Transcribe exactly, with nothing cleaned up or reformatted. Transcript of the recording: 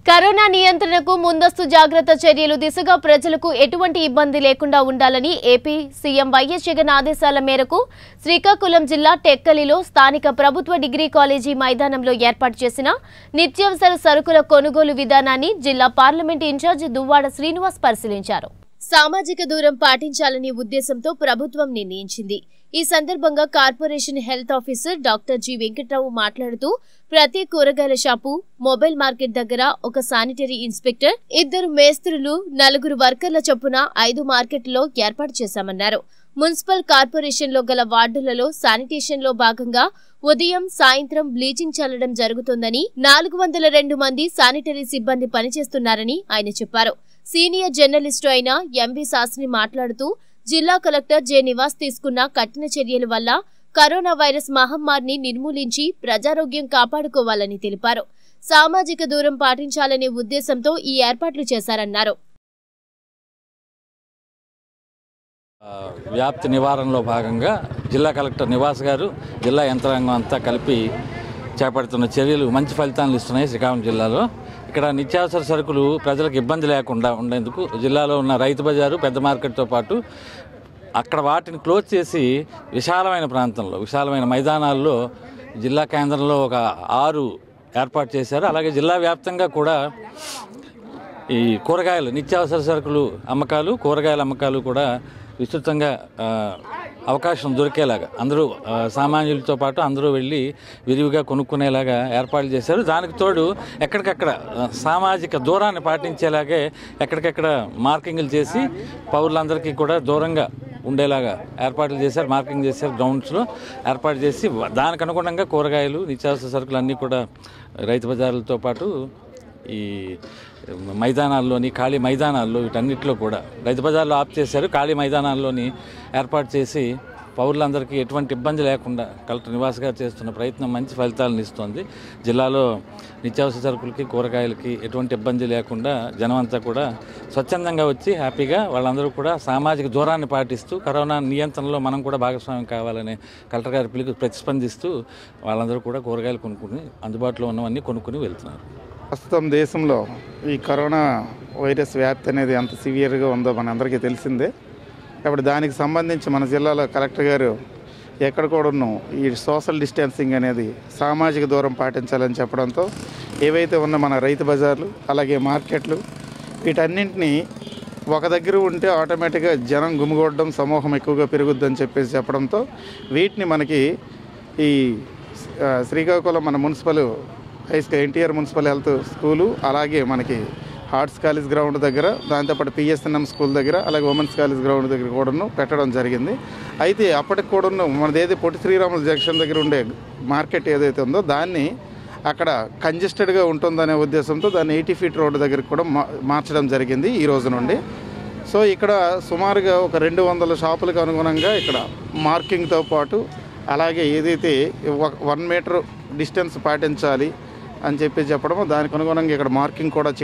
Corona నియంత్రణకు ముందస్తు జాగ్రత్త చర్యలు దిశగా ప్రజలకు ఎటువంటి ఇబ్బంది లేకుండా ఉండాలని ఏపీ సీఎం వైఎస్ జగన్ ఆదేశాల మేరకు శ్రీకాకుళం జిల్లా టెక్కలిలో స్థానిక ప్రభుత్వ డిగ్రీ కాలేజీ మైదానంలో ఏర్పాటు చేసిన నిత్యావసర సరుకుల కొనుగోలు విధానాన్ని జిల్లా పార్లమెంట్ ఇన్ఛార్జ్ దువ్వాడ శ్రీనివాస్ పరిశీలించారు. సామాజిక దూరం పాటించాలని ఉద్దేశంతో ప్రభుత్వం నిర్ణయించింది. ఈ సందర్భంగా corporation health officer doctor G Venkatrao మాట్లాడుతూ ప్రతి కూరగాయల షాపు, మొబైల్ మార్కెట్ దగ్గర ఒక శానిటరీ ఇన్స్పెక్టర్, ఇద్దరు మేస్త్రులు, నలుగురు వర్కర్ల చొప్పున ఐదు మార్కెట్లో ఏర్పాటు చేశామన్నారు. మున్సిపల్ కార్పొరేషన్ లో గల వార్డులలో శానిటేషన్ లో భాగంగా ఉదయం, సాయంత్రం బ్లీచింగ్ చల్లడం జరుగుతోందని, నాలుగు వందల రెండు మంది శానిటరీ సిబ్బంది పనిచేస్తున్నారని ఆయన చెప్పారు. సీనియర్ జర్నలిస్టు అయిన ఎంవి శాస్త్రి మాట్లాడుతూ జిల్లా కలెక్టర్ జె నివాస్ తీసుకున్న కఠిన చర్యల వల్ల కరోనా వైరస్ మహమ్మారిని నిర్మూలించి ప్రజారోగ్యం కాపాడుకోవాలని తెలిపారు. సామాజిక దూరం పాటించాలనే ఉద్దేశంతో ఈ ఏర్పాట్లు చేశారన్నారు. వ్యాప్తి నివారణలో భాగంగా జిల్లా కలెక్టర్ నివాస్ గారు, జిల్లా యంత్రాంగం అంతా కలిపి చేపడుతున్న చర్యలు మంచి ఫలితాలను ఇస్తున్నాయి. శ్రీకాకుళం జిల్లాలో ఇక్కడ నిత్యావసర సరుకులు ప్రజలకు ఇబ్బంది లేకుండా ఉండేందుకు జిల్లాలో ఉన్న రైతు బజారు, పెద్ద మార్కెట్తో పాటు అక్కడ వాటిని క్లోజ్ చేసి విశాలమైన ప్రాంతంలో, విశాలమైన మైదానాల్లో జిల్లా కేంద్రంలో ఒక ఆరు ఏర్పాటు చేశారు. అలాగే జిల్లా వ్యాప్తంగా కూడా ఈ కూరగాయలు, నిత్యావసర సరుకులు అమ్మకాలు, కూరగాయల అమ్మకాలు కూడా విస్తృతంగా అవకాశం దొరికేలాగా అందరూ సామాన్యులతో పాటు అందరూ వెళ్ళి విరివిగా కొనుక్కునేలాగా ఏర్పాట్లు చేశారు. దానికి తోడు ఎక్కడికక్కడ సామాజిక దూరాన్ని పాటించేలాగే ఎక్కడికక్కడ మార్కింగ్లు చేసి పౌరులందరికీ కూడా దూరంగా ఉండేలాగా ఏర్పాట్లు చేశారు. మార్కింగ్ చేశారు, గ్రౌండ్స్లో ఏర్పాటు చేసి దానికి అనుగుణంగా కూరగాయలు, నిత్యావసర సరుకులు అన్నీ కూడా రైతు బజార్లతో పాటు ఈ మైదానాల్లోని, ఖాళీ మైదానాల్లో, వీటన్నిటిలో కూడా రైతు బజార్లో ఆఫ్ చేశారు. ఖాళీ మైదానాల్లోని ఏర్పాటు చేసి పౌరులందరికీ ఎటువంటి ఇబ్బంది లేకుండా కలెక్టర్ నివాస్ గారు చేస్తున్న ప్రయత్నం మంచి ఫలితాలను ఇస్తోంది. జిల్లాలో నిత్యావసర సరుకులకి, కూరగాయలకి ఎటువంటి ఇబ్బంది లేకుండా జనమంతా కూడా స్వచ్ఛందంగా వచ్చి హ్యాపీగా వాళ్ళందరూ కూడా సామాజిక దూరాన్ని పాటిస్తూ కరోనా నియంత్రణలో మనం కూడా భాగస్వామ్యం కావాలనే కలెక్టర్ గారి పిలుపు ప్రతిస్పందిస్తూ వాళ్ళందరూ కూడా కూరగాయలు కొనుక్కుని అందుబాటులో ఉన్నవన్నీ కొనుక్కుని వెళ్తున్నారు. ప్రస్తుతం దేశంలో ఈ కరోనా వైరస్ వ్యాప్తి అనేది ఎంత సివియర్గా ఉందో మనందరికీ తెలిసిందే. కాబట్టి దానికి సంబంధించి మన జిల్లాలో కలెక్టర్ గారు ఎక్కడ కూడాను ఈ సోషల్ డిస్టెన్సింగ్ అనేది, సామాజిక దూరం పాటించాలని చెప్పడంతో ఏవైతే ఉన్న మన రైతు బజార్లు, అలాగే మార్కెట్లు, వీటన్నింటినీ ఒక దగ్గర ఉంటే ఆటోమేటిక్గా జనం గుమిగూడడం, సమూహం ఎక్కువగా పెరుగుద్దని చెప్పేసి చెప్పడంతో వీటిని మనకి ఈ శ్రీకాకుళం మన municipal high school, NTR municipal health school, అలాగే మనకి ఆర్ట్స్ కాలేజ్ గ్రౌండ్ దగ్గర, దాంతోపాటు పిఎస్ఎన్ఎం స్కూల్ దగ్గర, అలాగే ఉమెన్స్ కాలేజ్ గ్రౌండ్ దగ్గర కూడాను పెట్టడం జరిగింది. అయితే అప్పటికి కూడాను మనది ఏది పొట్టి శ్రీరాములు జంక్షన్ దగ్గర ఉండే మార్కెట్ ఏదైతే ఉందో దాన్ని అక్కడ కంజెస్టెడ్గా ఉంటుందనే ఉద్దేశంతో దాన్ని ఎయిటీ ఫీట్ రోడ్డు దగ్గరికి కూడా మార్చడం జరిగింది ఈ రోజు నుండి. సో ఇక్కడ సుమారుగా ఒక రెండు వందల షాపులకు అనుగుణంగా ఇక్కడ మార్కింగ్తో పాటు అలాగే ఏదైతే వన్ మీటర్ డిస్టెన్స్ పాటించాలి అని చెప్పి చెప్పడము, దానికి అనుగుణంగా ఇక్కడ మార్కింగ్ కూడా